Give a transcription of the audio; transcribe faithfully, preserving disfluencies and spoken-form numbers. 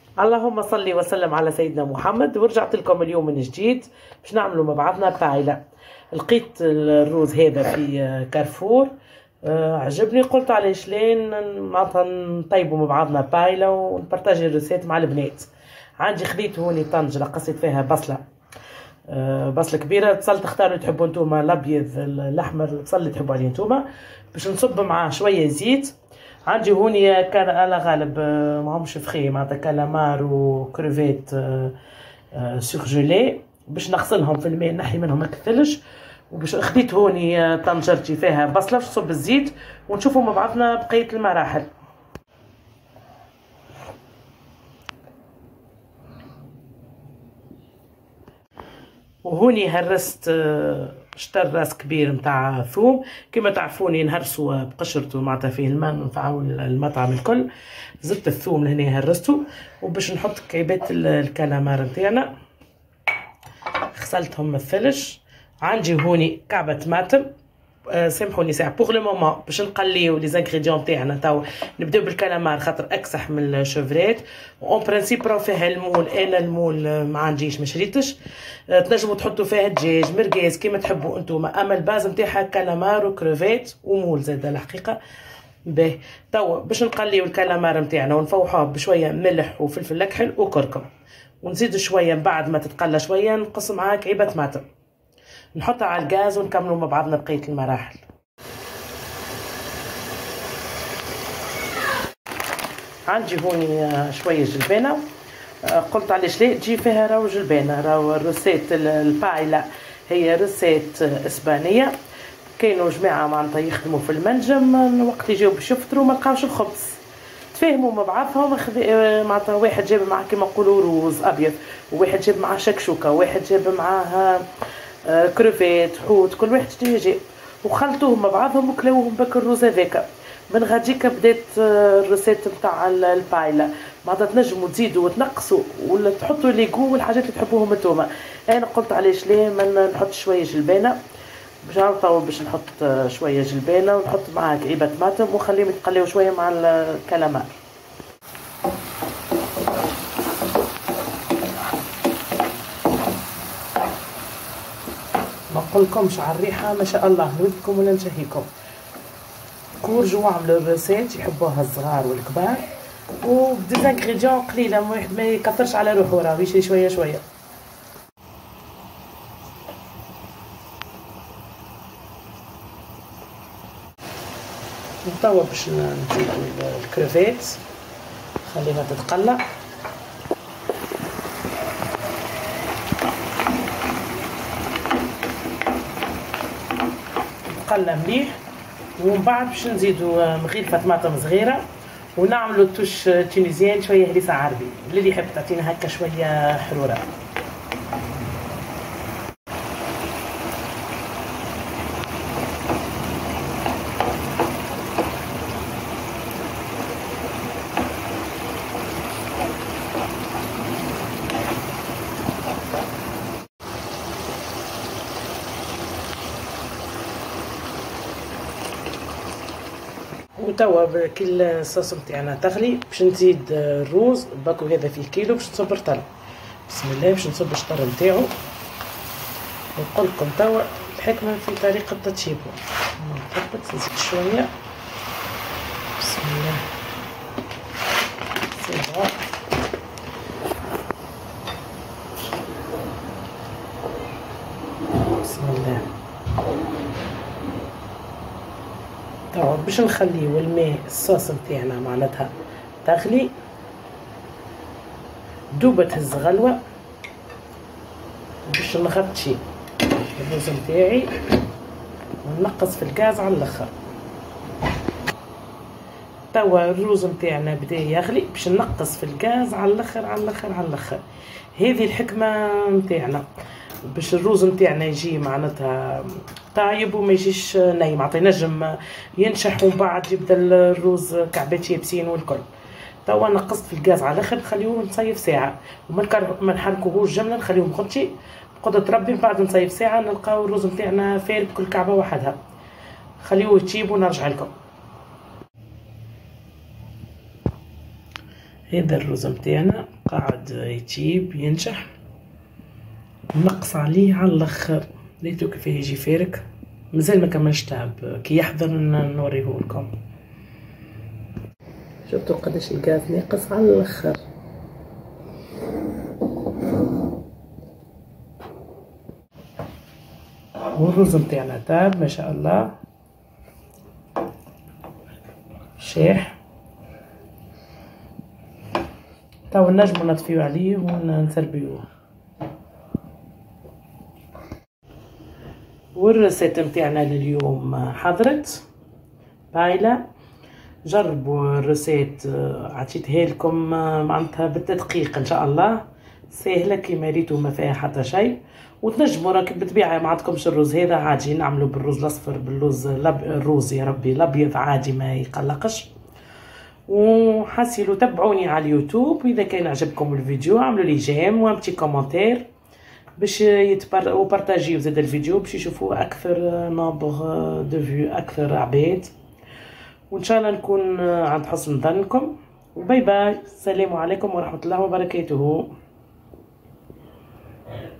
اللهم صل وسلم على سيدنا محمد. ورجعت لكم اليوم من جديد باش نعملوا مع بعضنا بايلا. لقيت الروز هذا في كارفور، آه عجبني، قلت علاش لين معناتها نطيبوا مع بعضنا بايلا ونبارطاجي الريسيت مع البنات. عندي خذيت هوني طنجره قصيت فيها بصله، آه بصله كبيره، بصل تختاروا تحبوا نتوما الابيض الاحمر، البصل اللي تحبوا عليه نتوما. باش نصب معاه شويه زيت. عندي هوني كان على غالب ماهمش فخي معناتها كالامار وكروفيت سورجولي، باش نغسلهم في الماء نحي منهم الثلج. وباش خديت هوني طنجرتي فيها بصله باش نصب الزيت ونشوفوا مع بعضنا بقيه المراحل. وهوني هرست شتر راس كبير متاع ثوم، كما تعرفوني نهرسو بقشرته معناتها فيه الماء نفعو المطعم الكل. زدت الثوم لهنا هرسته، وباش نحط كعيبات الكالامار نتاعنا غسلتهم من الثلج. عندي هوني كعبه طماطم، أه سامحوني ساعه بوغ لو مومون باش نقليو لي زانغريديون تاعنا. تو نبداو بالكالامار خاطر اكسح من الشوفريت، اون برانسيب راهو فيها المول، انا المول ما عنديش ما شريتش. أه تنجموا تحطوا فيها دجاج مرقاز كيما تحبوا انتوما، اما الباز نتاعها كالامار وكروفيت ومول زاد الحقيقه. باهي توا باش نقليو الكالامار نتاعنا ونفوحوه بشويه ملح وفلفل اكحل وكركم، ونزيد شويه بعد ما تتقلى شويه نقص معاها كعيبه طماطم، نحطها على الغاز ونكملوا مع بعضنا بقيه المراحل. عندي هوني شويه جلبانه، قلت علاش لا تجي فيها راهو جلبانه. راهو الروسيت البايلا هي روسيت اسبانيه، كاينوا جماعه معناتها يخدموا في المنجم وقت يجيو باش يفطروا ما لقاوش الخبز، تفاهموا مع بعضهم معناتها واحد جاب معاه كيما نقولوا روز ابيض، وواحد جاب معاه شكشوكه، وواحد جاب معاه كروفيت حوت، كل واحد شنو جاب وخلطوهم مع بعضهم وكلاوهم بك الروز هذاك. من غاديكا بدات الروسيت نتاع البايلا، معناتها تنجموا تزيدوا وتنقصوا ولا تحطوا ليغو والحاجات اللي تحبوهم انتوما. انا قلت علاش ليه ما نحط شويه جلبانه، باش نعرفوا باش نحط شويه جلبانه ونحط معاها كعيبه طماطم ونخليهم يتقليو شويه مع الكالامار. ما نقولكمش على الريحه ما شاء الله، نودكم ولا نشهيكم. كورجوا عملوا الريسيت يحبوها الصغار والكبار، وديزانغريديون قليله، واحد ما يكثرش على روحو، راه يشري شويه شويه. وتوا باش نزيدو الكروفيت خليها تتقلى. تقلى مليح، ومن بعد باش نزيدو مغيلفه طماطم صغيره ونعملو توش تونيزيان شويه هريسه عربي اللي يحب تعطينا هكا شويه حروره. وتوا كي الصوص نتاعنا تغلي باش نزيد الروز الباكو هذا فيه كيلو باش نصب رطل. بسم الله باش نصب الشطر نتاعو. نقول لكم توا الحكمه في طريقه تطيبه. نثبت نزيد شويه. بسم الله سيبها. بسم الله. توا باش نخليو الماء الصوص نتاعنا معناتها تغلي، دوبة تهز غلوة باش نغطي الرز نتاعي وننقص في الغاز على الاخر. توا الروز نتاعنا بدا يغلي باش ننقص في الغاز على الاخر على الاخر على الاخر. هذه الحكمة نتاعنا باش الروز نتاعنا يجي معناتها طايب وما يجيش نايم، معناتها ينجم ينشح ومن بعد يبدا الروز كعبات يابسين والكل. توا نقصت في الغاز على الاخر، نخليوه نصيف ساعه وما نحركوهوش جمله، نخليوه مغطي بقدرة ربي. من بعد نصيف ساعه نلقاو الروز نتاعنا فارب كل كعبه وحدها. خليوه يطيب ونرجع لكم. هذا الرز نتاعنا قاعد يتيب ينجح، نقص عليه على الاخر. ريتو كيف يجي فارك، مازال ما كملش تعب، كي يحضر نوريه لكم. شفتوا قداش الغاز ناقص على الاخر. والرز متاعنا تاب ما شاء الله، شاح. تو نجمو نطفيو عليه ونسربيوه. والريسيت متاعنا لليوم حضرت بايلة. جربوا الريسيت، عطيتها لكم معناتها بالتدقيق ان شاء الله، سهله كيما ريتو ما فيها حتى شيء. وتنجموا راك بالطبيعه ما عندكمش الرز هذا عادي نعملوا بالرز الاصفر، بالرز لب... الروز يا ربي الابيض عادي ما يقلقش. وحاسيلو تبعوني على اليوتيوب، واذا كان عجبكم الفيديو اعملوا لي جيم وامتي كومنتير باش يتبر وبارطاجيو زاد الفيديو باش يشوفوا اكثر نومبر دو فيو، اكثر عباد. وان شاء الله نكون عند حسن ظنكم. وباي باي، السلام عليكم ورحمه الله وبركاته.